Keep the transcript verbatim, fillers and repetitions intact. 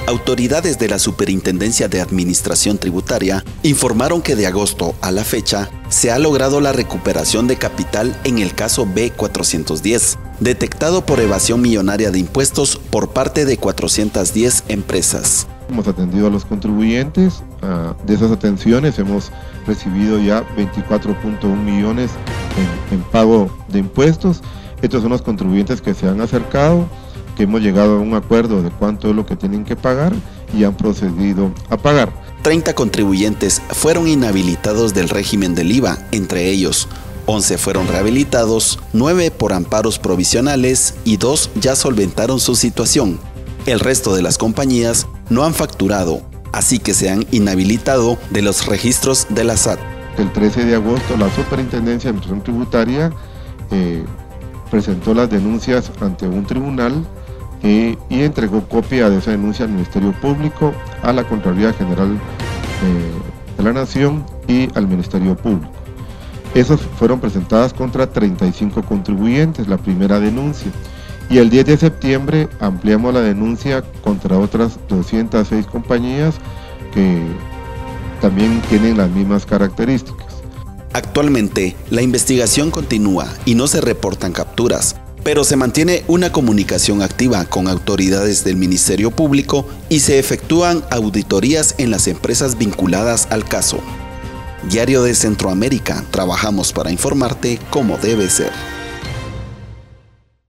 Autoridades de la Superintendencia de Administración Tributaria informaron que de agosto a la fecha se ha logrado la recuperación de capital en el caso B cuatrocientos diez, detectado por evasión millonaria de impuestos por parte de cuatrocientas diez empresas. Hemos atendido a los contribuyentes, de esas atenciones hemos recibido ya veinticuatro punto uno millones en, en pago de impuestos. Estos son los contribuyentes que se han acercado, que hemos llegado a un acuerdo de cuánto es lo que tienen que pagar y han procedido a pagar. treinta contribuyentes fueron inhabilitados del régimen del I V A, entre ellos once fueron rehabilitados, nueve por amparos provisionales y dos ya solventaron su situación. El resto de las compañías no han facturado, así que se han inhabilitado de los registros de la S A T. El trece de agosto la Superintendencia de Administración Tributaria eh, presentó las denuncias ante un tribunal eh, y entregó copia de esa denuncia al Ministerio Público, a la Contraloría General eh, de la Nación y al Ministerio Público. Esas fueron presentadas contra treinta y cinco contribuyentes, la primera denuncia. Y el diez de septiembre ampliamos la denuncia contra otras doscientas seis compañías que también tienen las mismas características. Actualmente, la investigación continúa y no se reportan capturas, pero se mantiene una comunicación activa con autoridades del Ministerio Público y se efectúan auditorías en las empresas vinculadas al caso. Diario de Centroamérica, trabajamos para informarte como debe ser.